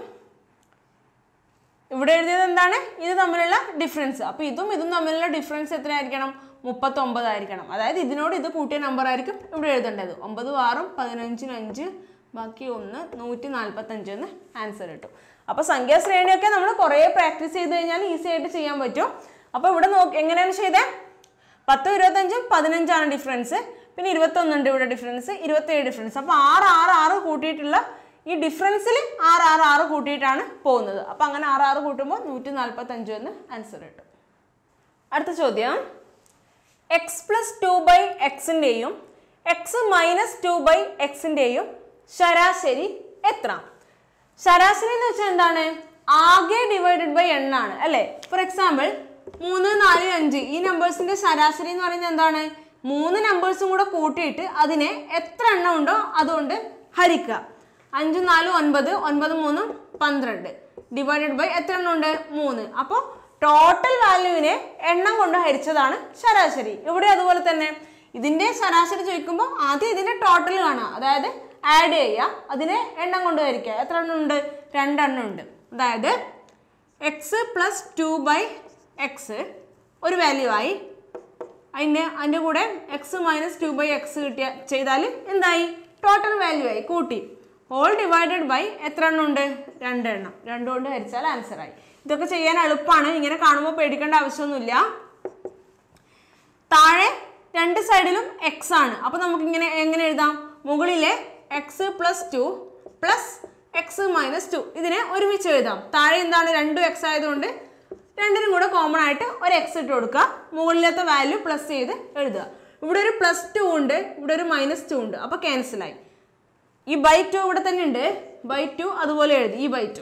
ഇവിടെ എഴുതിയത് എന്താണ്? ഇത് തമ്മിലുള്ള ഡിഫറൻസ്. അപ്പോൾ ഇതും ഇതും തമ്മിലുള്ള ഡിഫറൻസ് എത്രയായിരിക്കണം? മുപ്പത്തൊമ്പതായിരിക്കണം. അതായത് ഇതിനോട് ഇത് കൂട്ടിയ നമ്പർ ആയിരിക്കും ഇവിടെ എഴുതേണ്ടത്. ഒമ്പതും ആറും പതിനഞ്ചിന് അഞ്ച്, ബാക്കി ഒന്ന്, നൂറ്റി നാൽപ്പത്തഞ്ച് എന്ന് ആൻസർ കിട്ടും. അപ്പോൾ സംഖ്യാശ്രേണിയൊക്കെ നമ്മൾ കുറേ പ്രാക്ടീസ് ചെയ്ത് കഴിഞ്ഞാൽ ഈസി ആയിട്ട് ചെയ്യാൻ പറ്റും. അപ്പോൾ ഇവിടെ നോക്കി എങ്ങനെയാണ് ചെയ്തേ? പത്തും ഇരുപത്തഞ്ചും പതിനഞ്ചാണ് ഡിഫറൻസ്. പിന്നെ ഇരുപത്തൊന്നുണ്ട് ഇവിടെ ഡിഫറൻസ്, ഇരുപത്തേഴ് ഡിഫറൻസ്. അപ്പോൾ ആറ് ആറ് ആറ് കൂട്ടിയിട്ടുള്ള ഈ ഡിഫറൻസിൽ ആറ് ആറ് ആറ് കൂട്ടിയിട്ടാണ് പോകുന്നത്. അപ്പം അങ്ങനെ ആറ് ആറ് കൂട്ടുമ്പോൾ നൂറ്റി നാൽപ്പത്തഞ്ച് എന്ന് ആൻസർ കിട്ടും. അടുത്ത ചോദ്യം, എക്സ് പ്ലസ് ടു ബൈ എക്സിൻ്റെയും എക്സ് മൈനസ് ടു ബൈ എക്സിൻ്റെയും ശരാശരി എത്ര? ശരാശരി എന്ന് വെച്ചാൽ എന്താണ്? ആകെ ഡിവൈഡഡ് ബൈ എണ്ണാണ് അല്ലേ? ഫോർ എക്സാമ്പിൾ മൂന്ന്, നാല്, അഞ്ച് ഈ നമ്പേഴ്സിന്റെ ശരാശരി എന്ന് പറയുന്നത് എന്താണ്? മൂന്ന് നമ്പേഴ്സും കൂടെ കൂട്ടിയിട്ട് അതിനെ എത്ര എണ്ണം ഉണ്ടോ അതുകൊണ്ട് ഹരിക്കുക. അഞ്ചും നാലും ഒൻപത്, ഒൻപത് മൂന്നും പന്ത്രണ്ട് ഡിവൈഡഡ് ബൈ എത്ര എണ്ണം ഉണ്ട്? മൂന്ന്. അപ്പോൾ ടോട്ടൽ വാല്യൂവിനെ എണ്ണം കൊണ്ട് ഹരിച്ചതാണ് ശരാശരി. ഇവിടെ അതുപോലെ തന്നെ ഇതിന്റെ ശരാശരി ചോദിക്കുമ്പോൾ ആദ്യം ഇതിന്റെ ടോട്ടൽ കാണുക, അതായത് ആഡ് ചെയ്യുക, അതിനെ എണ്ണം കൊണ്ട് ഹരിക്കുക. എത്ര എണ്ണം ഉണ്ട്? രണ്ടെണ്ണം ഉണ്ട്. അതായത് X plus two by X ഒരു വാല്യൂ ആയി, അതിൻ്റെ അതിൻ്റെ കൂടെ X minus two by X കിട്ടിയ ചെയ്താൽ എന്തായി? ടോട്ടൽ വാല്യൂ ആയി, കൂട്ടി. ഓൾ ഡിവൈഡഡ് ബൈ എത്ര എണ്ണം ഉണ്ട്? രണ്ടെണ്ണം. രണ്ടുകൊണ്ട് ഹരിച്ചാൽ ആൻസർ ആയി. ഇതൊക്കെ ചെയ്യാൻ എളുപ്പമാണ്, ഇങ്ങനെ കാണുമ്പോൾ പേടിക്കേണ്ട ആവശ്യമൊന്നുമില്ല. താഴെ രണ്ട് സൈഡിലും എക്സ് ആണ്. അപ്പോൾ നമുക്കിങ്ങനെ എങ്ങനെ എഴുതാം? മുകളിലെ X plus two plus X minus two ഇതിനെ ഒരുമിച്ച് എഴുതാം. താഴെ എന്താണ്? രണ്ടും എക്സ് ആയതുകൊണ്ട് രണ്ടിനും കൂടെ കോമൺ ആയിട്ട് ഒരു എക്സ് ഇട്ട് കൊടുക്കുക. മുകളിലത്തെ വാല്യൂ പ്ലസ് ചെയ്ത് എഴുതുക. ഇവിടെ ഒരു പ്ലസ് ടു ഉണ്ട്, ഇവിടെ ഒരു മൈനസ് ടു ഉണ്ട്. അപ്പോൾ ക്യാൻസലായി. ഈ ബൈ ടു ഇവിടെ തന്നെ ഉണ്ട്, ബൈ ടു അതുപോലെ എഴുതി. ഈ ബൈ ടു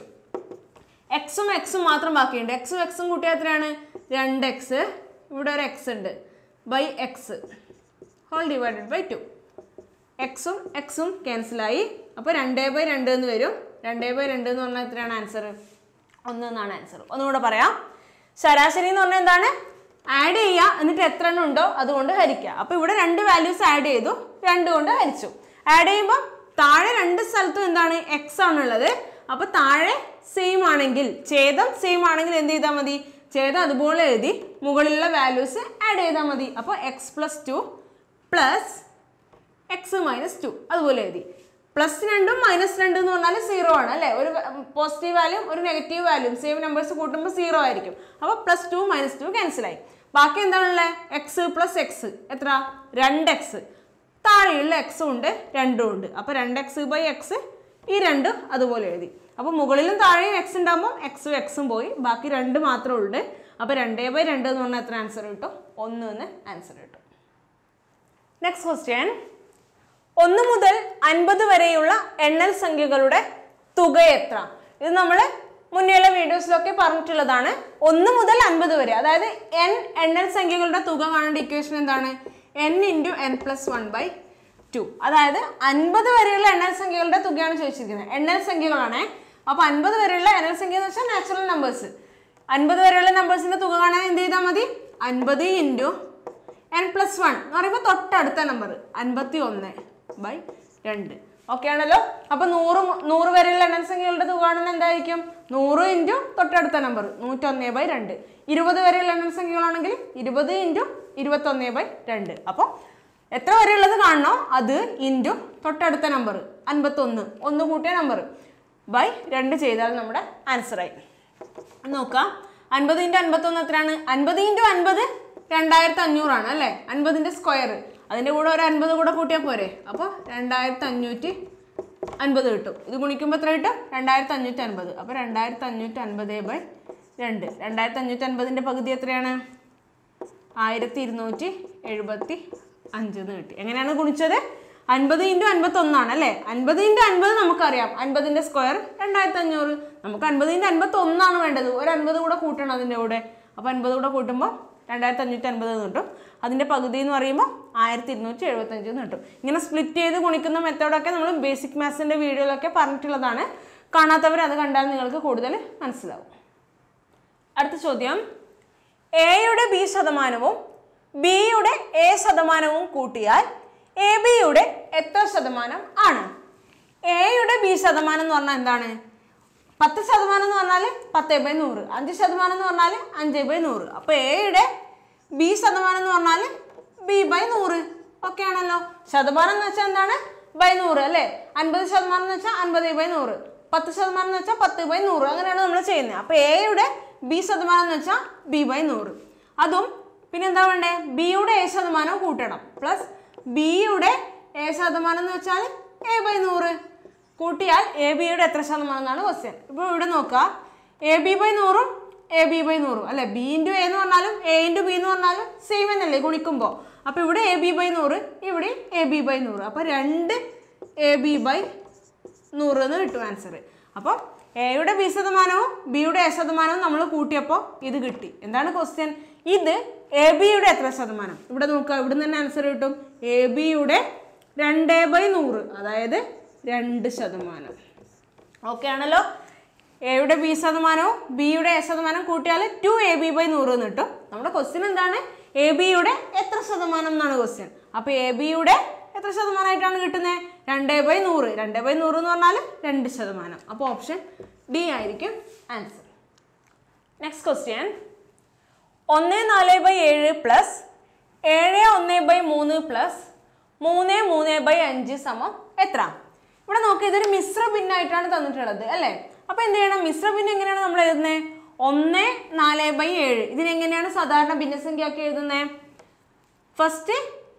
എക്സും എക്സും മാത്രം ബാക്കിയുണ്ട്. എക്സും എക്സും കൂട്ടിയാൽ എത്രയാണ്? രണ്ട് എക്സ്. ഇവിടെ ഒരു എക്സ് ഉണ്ട്, by x whole divided by two. എക്സും എക്സും ക്യാൻസലായി. അപ്പോൾ രണ്ടേ ബൈ രണ്ട് എന്ന് വരും. രണ്ടേ ബൈ രണ്ട് എന്ന് പറഞ്ഞാൽ എത്രയാണ് ആൻസർ? ഒന്ന് എന്നാണ് ആൻസർ. ഒന്നുകൂടെ പറയാം. ശരാശരി എന്ന് പറഞ്ഞാൽ എന്താണ്? ആഡ് ചെയ്യുക, എന്നിട്ട് എത്ര എണ്ണം ഉണ്ടോ അതുകൊണ്ട് ഹരിക്കുക. അപ്പോൾ ഇവിടെ രണ്ട് വാല്യൂസ് ആഡ് ചെയ്തു, രണ്ട് കൊണ്ട് ഹരിച്ചു. ആഡ് ചെയ്യുമ്പോൾ താഴെ രണ്ട് സ്ഥലത്തും എന്താണ്? എക്സ് ആണുള്ളത്. അപ്പോൾ താഴെ സെയിം ആണെങ്കിൽ, ഛേദം സെയിം ആണെങ്കിൽ എന്ത് ചെയ്താൽ മതി? ഛേദം അതുപോലെ എഴുതി മുകളിലുള്ള വാല്യൂസ് ആഡ് ചെയ്താൽ മതി. അപ്പോൾ x plus two plus X minus two അതുപോലെ എഴുതി. പ്ലസ് രണ്ടും മൈനസ് രണ്ട് എന്ന് പറഞ്ഞാൽ സീറോ ആണ് അല്ലേ? ഒരു പോസിറ്റീവ് വാല്യൂം ഒരു നെഗറ്റീവ് വാല്യൂം സെയിം നമ്പേഴ്സ് കൂട്ടുമ്പോൾ സീറോ ആയിരിക്കും. അപ്പോൾ പ്ലസ് ടു മൈനസ് ടു ക്യാൻസലായി. ബാക്കി എന്താണുള്ളത്? എക്സ് പ്ലസ് എക്സ് എത്ര? രണ്ട് എക്സ്. താഴെയുള്ള എക്സും ഉണ്ട്, രണ്ടും ഉണ്ട്. അപ്പോൾ രണ്ട് എക്സ് ബൈ എക്സ്, ഈ രണ്ട് അതുപോലെ എഴുതി. അപ്പോൾ മുകളിലും താഴെയും എക്സ് ഉണ്ടാകുമ്പോൾ എക്സും എക്സും പോയി, ബാക്കി രണ്ട് മാത്രമേ ഉള്ളൂ. അപ്പോൾ രണ്ടേ ബൈ രണ്ട് എന്ന് പറഞ്ഞാൽ എത്ര ആൻസർ കിട്ടും? ഒന്ന് എന്ന് ആൻസർ കിട്ടും. നെക്സ്റ്റ് ക്വസ്റ്റ്യൻ, ഒന്ന് മുതൽ അൻപത് വരെയുള്ള എണ്ണൽ സംഖ്യകളുടെ തുക എത്ര? ഇത് നമ്മൾ മുന്നേയുള്ള വീഡിയോസിലൊക്കെ പറഞ്ഞിട്ടുള്ളതാണ്. ഒന്ന് മുതൽ അൻപത് വരെ, അതായത് എൻ എണ്ണൽ സംഖ്യകളുടെ തുക കാണേണ്ട ഇക്വേഷൻ എന്താണ്? N into n plus one by two. അതായത് അൻപത് വരെയുള്ള എണ്ണൽ സംഖ്യകളുടെ തുകയാണ് ചോദിച്ചിരിക്കുന്നത്. എണ്ണൽ സംഖ്യകളാണ്. അപ്പോൾ അൻപത് വരെയുള്ള എണ്ണൽ സംഖ്യ എന്ന് വെച്ചാൽ നാച്ചുറൽ നമ്പേഴ്സ്. അൻപത് വരെയുള്ള നമ്പേഴ്സിന്റെ തുക കാണാൻ എന്ത് ചെയ്താൽ മതി? അൻപത് ഇൻറ്റു എൻ പ്ലസ് വൺ എന്ന് പറയുമ്പോൾ തൊട്ടടുത്ത നമ്പർ അൻപത്തി ഒന്ന് ബൈ രണ്ട്. ഓക്കെ ആണല്ലോ. അപ്പൊ നൂറ് നൂറ് വരെയുള്ള എണ്ണസംഖ്യകളുടെ തുകാണൻ എന്തായിരിക്കും? നൂറ് ഇൻറ്റു തൊട്ടടുത്ത നമ്പർ നൂറ്റൊന്നേ ബൈ രണ്ട്. ഇരുപത് വരെയുള്ള എണ്ണസംഖ്യകളാണെങ്കിൽ ഇരുപത് ഇൻറ്റു ഇരുപത്തൊന്നേ ബൈ രണ്ട്. അപ്പോൾ എത്ര വരെയുള്ളത് കാണണോ അത് ഇൻറ്റു തൊട്ടടുത്ത നമ്പർ അൻപത്തൊന്ന്, ഒന്ന് കൂട്ടിയ നമ്പർ ബൈ രണ്ട് ചെയ്താൽ നമ്മുടെ ആൻസറായി. നോക്കാം, അൻപത് ഇൻറ്റു അൻപത്തൊന്ന് എത്രയാണ്? അൻപത് ഇൻറ്റു അൻപത് രണ്ടായിരത്തി അഞ്ഞൂറാണ് അല്ലേ? അൻപതിൻ്റെ സ്ക്വയർ, അതിൻ്റെ കൂടെ ഒരു അൻപത് കൂടെ കൂട്ടിയാൽ പോരെ. അപ്പോൾ രണ്ടായിരത്തി അഞ്ഞൂറ്റി അൻപത് കിട്ടും. ഇത് ഗുണിക്കുമ്പോൾ എത്ര കിട്ടും? രണ്ടായിരത്തി അഞ്ഞൂറ്റി അൻപത്. അപ്പോൾ രണ്ടായിരത്തി അഞ്ഞൂറ്റി അൻപത് ബൈ രണ്ട്. രണ്ടായിരത്തി അഞ്ഞൂറ്റി അൻപതിൻ്റെ പകുതി എത്രയാണ്? ആയിരത്തി ഇരുന്നൂറ്റി എഴുപത്തി അഞ്ച് എന്ന് കിട്ടി. എങ്ങനെയാണ് ഗുണിച്ചത്? അൻപത് ഇൻറ്റു അൻപത്തൊന്നാണ് അല്ലേ? അൻപത് ഇൻറ്റു അൻപത് നമുക്കറിയാം, അൻപതിൻ്റെ സ്ക്വയർ രണ്ടായിരത്തി അഞ്ഞൂറ്. നമുക്ക് അൻപത് ഇൻറ്റു അൻപത്തൊന്നാണ് വേണ്ടത്, ഒരു അൻപത് കൂടെ കൂട്ടണം അതിൻ്റെ കൂടെ. അപ്പോൾ അൻപത് കൂടെ കൂട്ടുമ്പോൾ രണ്ടായിരത്തി അഞ്ഞൂറ്റി അൻപത് എന്ന് കിട്ടും. അതിൻ്റെ പകുതി എന്ന് പറയുമ്പോൾ ആയിരത്തി ഇരുന്നൂറ്റി എഴുപത്തഞ്ച് എന്ന് കിട്ടും. ഇങ്ങനെ സ്പ്ലിറ്റ് ചെയ്ത് ഗുണിക്കുന്ന മെത്തേഡൊക്കെ നമ്മൾ ബേസിക് മാത്സിൻ്റെ വീഡിയോയിലൊക്കെ പറഞ്ഞിട്ടുള്ളതാണ്. കാണാത്തവർ അത് കണ്ടാൽ നിങ്ങൾക്ക് കൂടുതൽ മനസ്സിലാവും. അടുത്ത ചോദ്യം, എയുടെ ബി ശതമാനവും ബിയുടെ എ ശതമാനവും കൂട്ടിയാൽ എ ബിയുടെ എത്ര ശതമാനം ആണ്? എയുടെ ബി ശതമാനം എന്ന് പറഞ്ഞാൽ എന്താണ്? പത്ത് ശതമാനം എന്ന് പറഞ്ഞാൽ പത്ത് ബൈ നൂറ്, അഞ്ച് ശതമാനം എന്ന് പറഞ്ഞാൽ അഞ്ച് ബൈ നൂറ്. അപ്പോൾ എയുടെ ബി ശതമാനം എന്ന് പറഞ്ഞാൽ ബി ബൈ നൂറ്. ഓക്കെ ആണല്ലോ. ശതമാനം എന്ന് വെച്ചാൽ എന്താണ്? ബൈ നൂറ് അല്ലേ? അൻപത് ശതമാനം എന്ന് വെച്ചാൽ അൻപത് ബൈ നൂറ്, പത്ത് ശതമാനം എന്ന് വെച്ചാൽ പത്ത് ബൈ നൂറ്. അങ്ങനെയാണ് നമ്മൾ ചെയ്യുന്നത്. അപ്പോൾ എയുടെ ബി ശതമാനം എന്ന് വെച്ചാൽ ബി ബൈ നൂറ്. അതും പിന്നെ എന്താ വേണ്ടേ? ബിയുടെ എ ശതമാനം കൂട്ടണം. പ്ലസ് ബിയുടെ എ ശതമാനം എന്ന് വെച്ചാൽ എ ബൈ നൂറ് കൂട്ടിയാൽ എ ബിയുടെ എത്ര ശതമാനം എന്നാണ് ക്വസ്റ്റ്യൻ. ഇപ്പോൾ ഇവിടെ നോക്കുക, എ ബി ബൈ നൂറും എ ബി ബൈ നൂറും അല്ലെ? ബി ഇൻറ്റു എ എന്ന് പറഞ്ഞാലും എ ഇൻറ്റു ബി എന്ന് പറഞ്ഞാലും സെയിം എന്നല്ലേ ഗുണിക്കുമ്പോൾ. അപ്പോൾ ഇവിടെ എ ബി ബൈ നൂറ്, ഇവിടെ എ ബി ബൈ നൂറ്. അപ്പോൾ രണ്ട് എ ബി ബൈ നൂറ് എന്ന് കിട്ടും ആൻസർ. അപ്പോൾ എയുടെ ബി ശതമാനവും ബിയുടെ എ ശതമാനവും നമ്മൾ കൂട്ടിയപ്പോൾ ഇത് കിട്ടി. എന്താണ് ക്വസ്റ്റ്യൻ? ഇത് എ ബിയുടെ എത്ര ശതമാനം? ഇവിടെ നോക്കുക, ഇവിടെ നിന്ന് തന്നെ ആൻസർ കിട്ടും. എ ബിയുടെ രണ്ട് ബൈ നൂറ്, അതായത് രണ്ട് ശതമാനം. ഓക്കെ ആണല്ലോ. എയുടെ ബി ശതമാനവും ബിയുടെ എ ശതമാനം കൂട്ടിയാൽ ടു എ ബി ബൈ നൂറ് എന്ന് കിട്ടും. നമ്മുടെ ക്വസ്റ്റ്യൻ എന്താണ്? എ ബിയുടെ എത്ര ശതമാനം എന്നാണ് ക്വസ്റ്റ്യൻ. അപ്പോൾ എ ബിയുടെ എത്ര ശതമാനമായിട്ടാണ് കിട്ടുന്നത്? രണ്ട് ബൈ നൂറ്. രണ്ട് ബൈ നൂറ് എന്ന് പറഞ്ഞാൽ രണ്ട് ശതമാനം. അപ്പോൾ ഓപ്ഷൻ ഡി ആയിരിക്കും ആൻസർ. നെക്സ്റ്റ് ക്വസ്റ്റ്യൻ, ഒന്ന് നാല് ബൈ ഏഴ് പ്ലസ് ഏഴ് ഒന്ന് ബൈ മൂന്ന് പ്ലസ് മൂന്ന് മൂന്ന് ബൈ അഞ്ച് സമം എത്ര? ഇവിടെ നോക്കി, ഇതൊരു മിശ്ര ഭിന്നായിട്ടാണ് തന്നിട്ടുള്ളത് അല്ലേ? അപ്പോൾ എന്ത് ചെയ്യണം? മിശ്ര ഭിന്നം എങ്ങനെയാണ് നമ്മൾ എഴുതുന്നത്? ഒന്ന് നാല് ബൈ ഏഴ് ഇതിനെങ്ങനെയാണ് സാധാരണ ഭിന്നസംഖ്യയാക്കി എഴുതുന്നത്? ഫസ്റ്റ്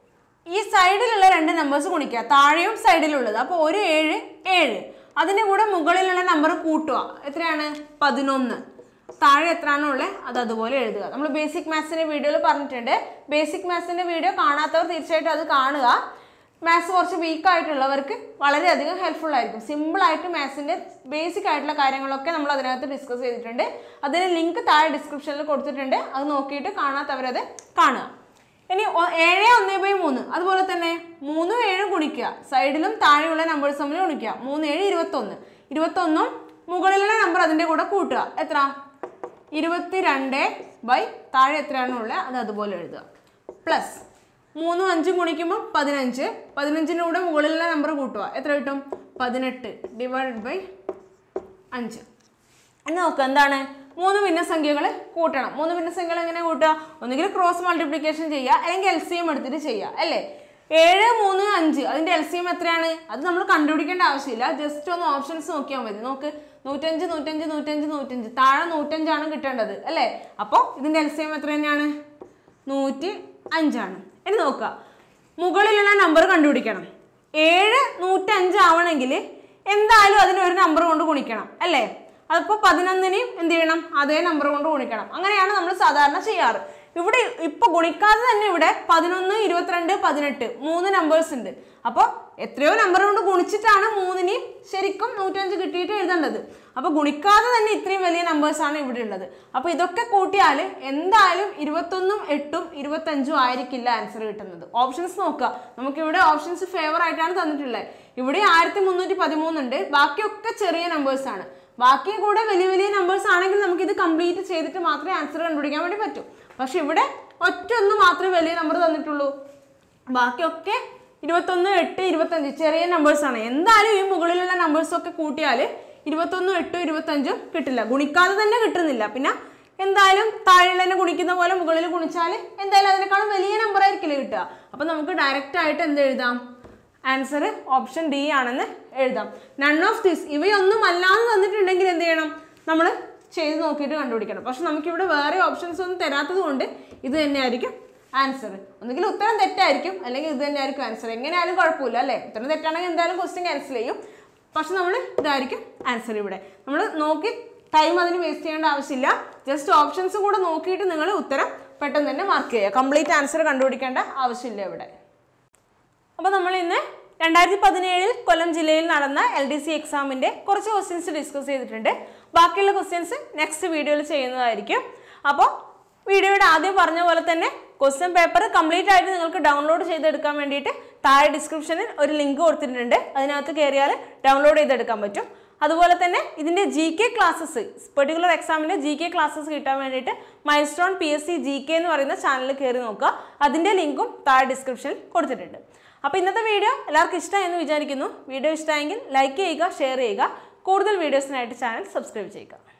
ഈ സൈഡിലുള്ള രണ്ട് നമ്പേഴ്സ് ഗുണിക്കുക, താഴെയും സൈഡിലുള്ളത്. അപ്പോൾ ഒരു ഏഴ് ഏഴ്, അതിൻ്റെ കൂടെ മുകളിലുള്ള നമ്പർ കൂട്ടുക. എത്രയാണ്? പതിനൊന്ന്. താഴെ എത്രയാണോ ഉള്ളത് അത് അതുപോലെ എഴുതുക. നമ്മൾ ബേസിക് മാത്സിൻ്റെ വീഡിയോയിൽ പറഞ്ഞിട്ടുണ്ട്. ബേസിക് മാത്സിൻ്റെ വീഡിയോ കാണാത്തവർ തീർച്ചയായിട്ടും അത് കാണുക. മാത്സ് കുറച്ച് വീക്ക് ആയിട്ടുള്ളവർക്ക് വളരെയധികം ഹെൽപ്ഫുൾ ആയിരിക്കും. സിമ്പിളായിട്ട് മാത്സിൻ്റെ ബേസിക് ആയിട്ടുള്ള കാര്യങ്ങളൊക്കെ നമ്മൾ അതിനകത്ത് ഡിസ്കസ് ചെയ്തിട്ടുണ്ട്. അതിന് ലിങ്ക് താഴെ ഡിസ്ക്രിപ്ഷനിൽ കൊടുത്തിട്ടുണ്ട്. അത് നോക്കിയിട്ട് കാണാത്തവരത് കാണുക. ഇനി ഏഴ് ഒന്ന് ബൈ മൂന്ന്, അതുപോലെ തന്നെ മൂന്നും ഏഴും ഗുണിക്കുക, സൈഡിലും താഴെയുള്ള നമ്പേഴ്സ് തമ്മിൽ ഗുണിക്കുക. മൂന്ന് ഏഴ് ഇരുപത്തൊന്ന്, ഇരുപത്തൊന്നും മുകളിലുള്ള നമ്പർ അതിൻ്റെ കൂടെ കൂട്ടുക. എത്ര? ഇരുപത്തി രണ്ട് ബൈ താഴെ എത്രയാണോ ഉള്ളത് അത് അതുപോലെ എഴുതുക. പ്ലസ് മൂന്നും അഞ്ചും ഗുണിക്കുമ്പോൾ പതിനഞ്ച്, പതിനഞ്ചിൻ്റെ കൂടെ മുകളിലുള്ള നമ്പർ കൂട്ടുക. എത്ര കിട്ടും? പതിനെട്ട് ഡിവൈഡ് ബൈ അഞ്ച്. എന്ന് നോക്കുക, എന്താണ്? മൂന്ന് ഭിന്നസംഖ്യകൾ കൂട്ടണം. മൂന്ന് ഭിന്നസംഖ്യകൾ എങ്ങനെ കൂട്ടുക? ഒന്നുകിൽ ക്രോസ് മൾട്ടിപ്ലിക്കേഷൻ ചെയ്യുക, അല്ലെങ്കിൽ എൽ സി എം എടുത്തിട്ട് ചെയ്യുക അല്ലേ? ഏഴ് മൂന്ന് അഞ്ച്, അതിൻ്റെ എൽ സി എം എത്രയാണ്? അത് നമ്മൾ കണ്ടുപിടിക്കേണ്ട ആവശ്യമില്ല. ജസ്റ്റ് ഒന്ന് ഓപ്ഷൻസ് നോക്കിയാൽ മതി. നോക്ക്, നൂറ്റഞ്ച് നൂറ്റഞ്ച് നൂറ്റഞ്ച് നൂറ്റഞ്ച്, താഴെ നൂറ്റഞ്ചാണ് കിട്ടേണ്ടത് അല്ലേ? അപ്പോൾ ഇതിൻ്റെ എൽ സി എം എത്ര തന്നെയാണ്? നൂറ്റി അഞ്ചാണ്. ഇനി നോക്കുക, മുകളിലുള്ള നമ്പർ കണ്ടുപിടിക്കണം. ഏഴ് നൂറ്റഞ്ച് ആവണമെങ്കിൽ എന്തായാലും അതിനൊരു നമ്പർ കൊണ്ട് ഗുണിക്കണം അല്ലേ? അതിപ്പോൾ പതിനൊന്നിനെയും എന്ത് ചെയ്യണം? അതേ നമ്പർ കൊണ്ട് ഗുണിക്കണം. അങ്ങനെയാണ് നമ്മൾ സാധാരണ ചെയ്യാറ്. ഇവിടെ ഇപ്പൊ ഗുണിക്കാതെ തന്നെ ഇവിടെ പതിനൊന്ന് ഇരുപത്തിരണ്ട് പതിനെട്ട് മൂന്ന് നമ്പേഴ്സ് ഉണ്ട്. അപ്പോൾ എത്രയോ നമ്പർ കൊണ്ട് ഗുണിച്ചിട്ടാണ് മൂന്നിനെയും ശരിക്കും നൂറ്റഞ്ച് കിട്ടിയിട്ട് എഴുതേണ്ടത്. അപ്പോൾ ഗുണിക്കാതെ തന്നെ ഇത്രയും വലിയ നമ്പേഴ്സാണ് ഇവിടെ ഉള്ളത്. അപ്പോൾ ഇതൊക്കെ കൂട്ടിയാൽ എന്തായാലും ഇരുപത്തൊന്നും എട്ടും ഇരുപത്തഞ്ചും ആയിരിക്കില്ല ആൻസർ കിട്ടുന്നത്. ഓപ്ഷൻസ് നോക്കുക, നമുക്കിവിടെ ഓപ്ഷൻസ് ഫേവർ ആയിട്ടാണ് തന്നിട്ടുള്ളത്. ഇവിടെ ആയിരത്തി മുന്നൂറ്റി പതിമൂന്നുണ്ട്, ബാക്കിയൊക്കെ ചെറിയ നമ്പേഴ്സാണ്. ബാക്കി കൂടെ വലിയ വലിയ നമ്പേഴ്സ് ആണെങ്കിൽ നമുക്കിത് കംപ്ലീറ്റ് ചെയ്തിട്ട് മാത്രമേ ആൻസർ കണ്ടുപിടിക്കാൻ വേണ്ടി പറ്റൂ. പക്ഷെ ഇവിടെ ഒറ്റ ഒന്ന് മാത്രമേ വലിയ നമ്പർ തന്നിട്ടുള്ളൂ, ബാക്കിയൊക്കെ ഇരുപത്തൊന്ന് എട്ട് ഇരുപത്തഞ്ച് ചെറിയ നമ്പേഴ്സാണ്. എന്തായാലും ഈ മുകളിലുള്ള നമ്പേഴ്സൊക്കെ കൂട്ടിയാൽ ഇരുപത്തൊന്നും എട്ടും ഇരുപത്തഞ്ചും കിട്ടില്ല, ഗുണിക്കാതെ തന്നെ കിട്ടുന്നില്ല. പിന്നെ എന്തായാലും താഴെ തന്നെ ഗുണിക്കുന്ന പോലെ മുകളിൽ ഗുണിച്ചാൽ എന്തായാലും അതിനേക്കാളും വലിയ നമ്പർ ആയിരിക്കില്ല കിട്ടുക. അപ്പം നമുക്ക് ഡയറക്റ്റ് ആയിട്ട് എന്ത് എഴുതാം? ആൻസർ ഓപ്ഷൻ ഡി ആണെന്ന് എഴുതാം. നൺ ഓഫ് ദിസ്, ഇവയൊന്നും അല്ലാന്ന് തന്നിട്ടുണ്ടെങ്കിൽ എന്ത് ചെയ്യണം? നമ്മൾ ചെയ്ത് നോക്കിയിട്ട് കണ്ടുപിടിക്കണം. പക്ഷെ നമുക്കിവിടെ വേറെ ഓപ്ഷൻസ് ഒന്നും തരാത്തത് കൊണ്ട് ഇത് തന്നെയായിരിക്കും ആൻസർ. ഒന്നുകിൽ ഉത്തരം തെറ്റായിരിക്കും, അല്ലെങ്കിൽ ഇത് തന്നെയായിരിക്കും ആൻസർ. എങ്ങനെയായാലും കുഴപ്പമില്ല അല്ലേ? ഉത്തരം തെറ്റാണെങ്കിൽ എന്തായാലും ക്വസ്റ്റ്യൻ ക്യാൻസൽ ചെയ്യും. പക്ഷെ നമ്മൾ ഇതായിരിക്കും ആൻസർ. ഇവിടെ നമ്മൾ നോക്കി ടൈം അതിന് വേസ്റ്റ് ചെയ്യേണ്ട ആവശ്യമില്ല. ജസ്റ്റ് ഓപ്ഷൻസ് കൂടെ നോക്കിയിട്ട് നിങ്ങൾ ഉത്തരം പെട്ടെന്ന് തന്നെ മാർക്ക് ചെയ്യുക. കംപ്ലീറ്റ് ആൻസർ കണ്ടുപിടിക്കേണ്ട ആവശ്യമില്ല ഇവിടെ. അപ്പോൾ നമ്മൾ ഇന്ന് രണ്ടായിരത്തി പതിനേഴിൽ കൊല്ലം ജില്ലയിൽ നടന്ന എൽ ഡി സി എക്സാമിൻ്റെ കുറച്ച് ക്വസ്റ്റ്യൻസ് ഡിസ്കസ് ചെയ്തിട്ടുണ്ട്. ബാക്കിയുള്ള ക്വസ്റ്റ്യൻസ് നെക്സ്റ്റ് വീഡിയോയിൽ ചെയ്യുന്നതായിരിക്കും. അപ്പോൾ വീഡിയോയുടെ ആദ്യം പറഞ്ഞ പോലെ തന്നെ ക്വസ്റ്റ്യൻ പേപ്പർ കംപ്ലീറ്റ് ആയിട്ട് നിങ്ങൾക്ക് ഡൗൺലോഡ് ചെയ്തെടുക്കാൻ വേണ്ടിയിട്ട് താഴെ ഡിസ്ക്രിപ്ഷനിൽ ഒരു ലിങ്ക് കൊടുത്തിട്ടുണ്ട്. അതിനകത്ത് കയറിയാൽ ഡൗൺലോഡ് ചെയ്തെടുക്കാൻ പറ്റും. അതുപോലെ തന്നെ ഇതിൻ്റെ ജി കെ ക്ലാസ്സസ്, പെർട്ടിക്കുലർ എക്സാമിൻ്റെ ജി കെ ക്ലാസ്സസ് കിട്ടാൻ വേണ്ടിയിട്ട് mile stone P S C G K എന്ന് പറയുന്ന ചാനലിൽ കയറി നോക്കുക. അതിൻ്റെ ലിങ്കും താഴെ ഡിസ്ക്രിപ്ഷനിൽ കൊടുത്തിട്ടുണ്ട്. അപ്പോൾ ഇന്നത്തെ വീഡിയോ എല്ലാവർക്കും ഇഷ്ടമായെന്ന് വിചാരിക്കുന്നു. വീഡിയോ ഇഷ്ടമായെങ്കിൽ ലൈക്ക് ചെയ്യുക, ഷെയർ ചെയ്യുക. കൂടുതൽ വീഡിയോസിനായിട്ട് ചാനൽ സബ്സ്ക്രൈബ് ചെയ്യുക.